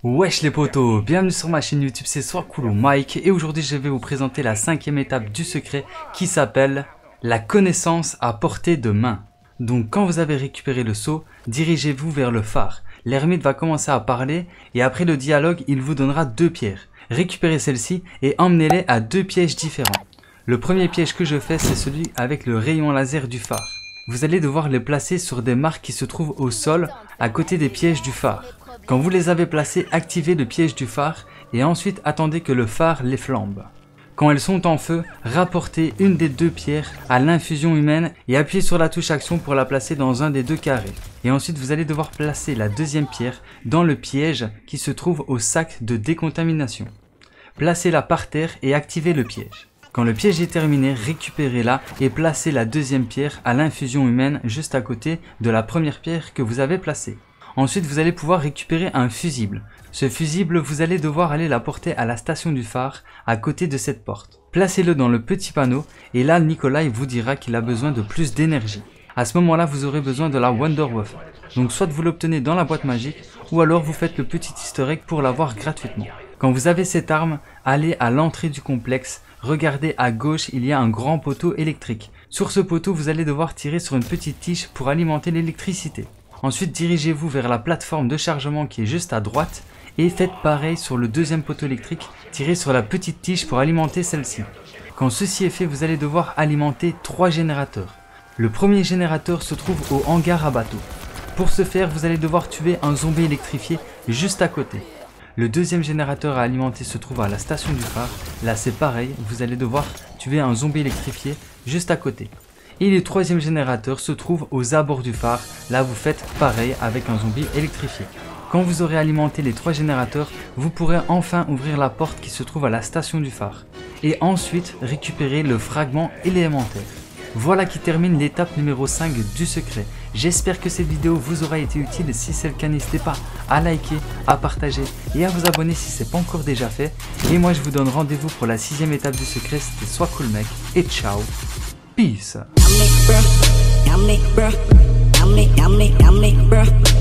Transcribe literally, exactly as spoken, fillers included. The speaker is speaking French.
Wesh les potos, bienvenue sur ma chaîne YouTube, c'est Swacool Mike et aujourd'hui je vais vous présenter la cinquième étape du secret qui s'appelle la connaissance à portée de main. Donc quand vous avez récupéré le seau, dirigez-vous vers le phare. L'ermite va commencer à parler et après le dialogue, il vous donnera deux pierres. Récupérez celles-ci et emmenez-les à deux pièges différents. Le premier piège que je fais, c'est celui avec le rayon laser du phare. Vous allez devoir les placer sur des marques qui se trouvent au sol à côté des pièges du phare. Quand vous les avez placés, activez le piège du phare et ensuite attendez que le phare les flambe. Quand elles sont en feu, rapportez une des deux pierres à l'infusion humaine et appuyez sur la touche action pour la placer dans un des deux carrés. Et ensuite vous allez devoir placer la deuxième pierre dans le piège qui se trouve au sac de décontamination. Placez-la par terre et activez le piège. Quand le piège est terminé, récupérez-la et placez la deuxième pierre à l'infusion humaine juste à côté de la première pierre que vous avez placée. Ensuite, vous allez pouvoir récupérer un fusible. Ce fusible, vous allez devoir aller l'apporter à la station du phare, à côté de cette porte. Placez-le dans le petit panneau et là, Nikolai vous dira qu'il a besoin de plus d'énergie. À ce moment-là, vous aurez besoin de la Wonderwaffe. Donc soit vous l'obtenez dans la boîte magique, ou alors vous faites le petit easter egg pour l'avoir gratuitement. Quand vous avez cette arme, allez à l'entrée du complexe. Regardez à gauche, il y a un grand poteau électrique. Sur ce poteau, vous allez devoir tirer sur une petite tige pour alimenter l'électricité. Ensuite, dirigez-vous vers la plateforme de chargement qui est juste à droite et faites pareil sur le deuxième poteau électrique, tirez sur la petite tige pour alimenter celle-ci. Quand ceci est fait, vous allez devoir alimenter trois générateurs. Le premier générateur se trouve au hangar à bateau. Pour ce faire, vous allez devoir tuer un zombie électrifié juste à côté. Le deuxième générateur à alimenter se trouve à la station du phare. Là, c'est pareil, vous allez devoir tuer un zombie électrifié juste à côté. Et le troisième générateur se trouve aux abords du phare. Là, vous faites pareil avec un zombie électrifié. Quand vous aurez alimenté les trois générateurs, vous pourrez enfin ouvrir la porte qui se trouve à la station du phare. Et ensuite, récupérer le fragment élémentaire. Voilà qui termine l'étape numéro cinq du secret. J'espère que cette vidéo vous aura été utile. Si c'est le cas, n'hésitez pas à liker, à partager et à vous abonner si ce n'est pas encore déjà fait. Et moi, je vous donne rendez-vous pour la sixième étape du secret. C'était Swacool Mec et ciao. Peace.